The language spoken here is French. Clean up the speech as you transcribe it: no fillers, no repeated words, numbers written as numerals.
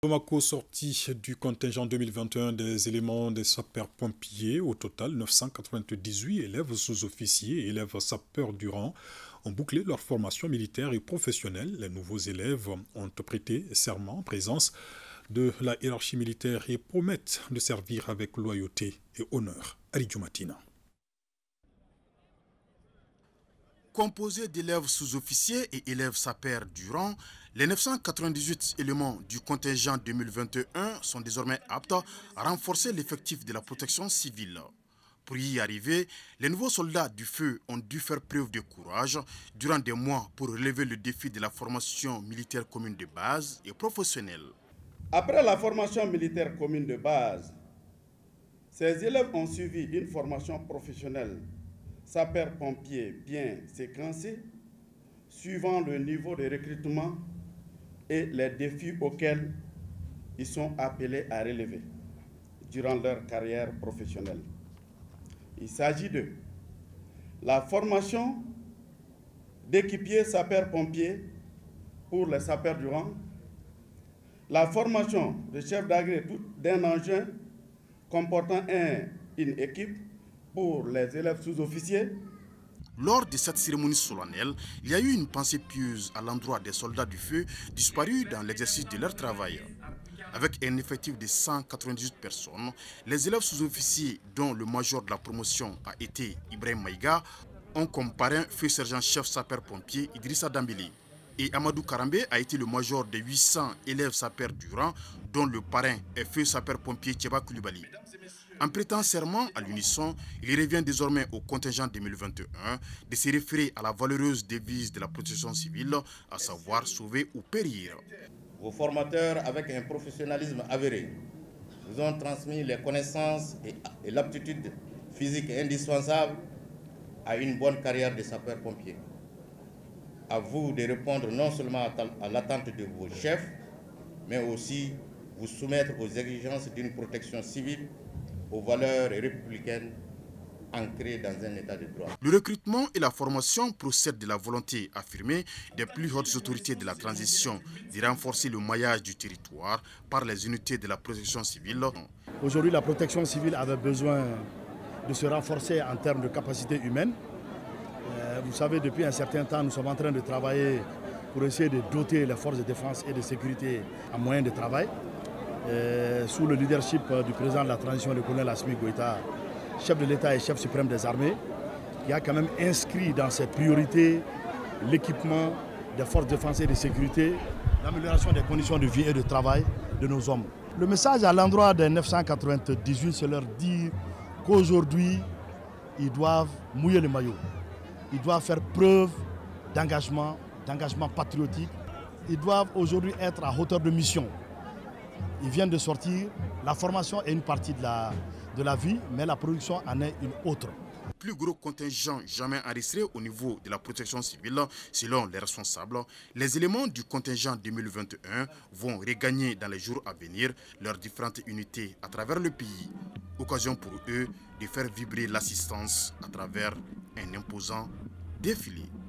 Bamako, sortie du contingent 2021 des éléments des sapeurs-pompiers. Au total, 998 élèves sous-officiers et élèves sapeurs du rang ont bouclé leur formation militaire et professionnelle. Les nouveaux élèves ont prêté serment en présence de la hiérarchie militaire et promettent de servir avec loyauté et honneur. Ali Djoumatina. Composé d'élèves sous-officiers et élèves sapeurs du rang, les 998 éléments du contingent 2021 sont désormais aptes à renforcer l'effectif de la protection civile. Pour y arriver, les nouveaux soldats du feu ont dû faire preuve de courage durant des mois pour relever le défi de la formation militaire commune de base et professionnelle. Après la formation militaire commune de base, ces élèves ont suivi une formation professionnelle sapeurs-pompiers bien séquencée, suivant le niveau de recrutement et les défis auxquels ils sont appelés à relever durant leur carrière professionnelle. Il s'agit de la formation d'équipiers sapeurs-pompiers pour les sapeurs du rang, la formation de chef d'agré d'un engin comportant une équipe pour les élèves sous-officiers. Lors de cette cérémonie solennelle, il y a eu une pensée pieuse à l'endroit des soldats du feu disparus dans l'exercice de leur travail. Avec un effectif de 198 personnes, les élèves sous-officiers, dont le major de la promotion a été Ibrahim Maïga, ont comme parrain feu sergent-chef sapeur-pompier Idrissa Dambélé. Et Amadou Karambe a été le major de 800 élèves sapeurs du rang, dont le parrain est feu sapeur-pompier Tcheba Koulibaly. En prêtant serment à l'unisson, il revient désormais au contingent 2021 de se référer à la valeureuse devise de la protection civile, à savoir sauver ou périr. Vos formateurs, avec un professionnalisme avéré, vous ont transmis les connaissances et l'aptitude physique indispensable à une bonne carrière de sapeur-pompier. À vous de répondre non seulement à l'attente de vos chefs, mais aussi vous soumettre aux exigences d'une protection civile, aux valeurs républicaines ancrées dans un état de droit. Le recrutement et la formation procèdent de la volonté affirmée des plus hautes autorités de la transition de renforcer le maillage du territoire par les unités de la protection civile. Aujourd'hui, la protection civile avait besoin de se renforcer en termes de capacité humaine. Vous savez, depuis un certain temps, nous sommes en train de travailler pour essayer de doter les forces de défense et de sécurité en moyens de travail. Sous le leadership du président de la transition, le colonel Assimi Goïta, chef de l'État et chef suprême des armées, qui a quand même inscrit dans ses priorités l'équipement des forces de défense et de sécurité, l'amélioration des conditions de vie et de travail de nos hommes. Le message à l'endroit des 998, c'est leur dire qu'aujourd'hui, ils doivent mouiller le maillot. Ils doivent faire preuve d'engagement patriotique. Ils doivent aujourd'hui être à hauteur de mission. Ils viennent de sortir. La formation est une partie de la vie, mais la production en est une autre. Plus gros contingent jamais enregistré au niveau de la protection civile, selon les responsables, les éléments du contingent 2021 vont regagner dans les jours à venir leurs différentes unités à travers le pays. Occasion pour eux de faire vibrer l'assistance à travers un imposant défilé.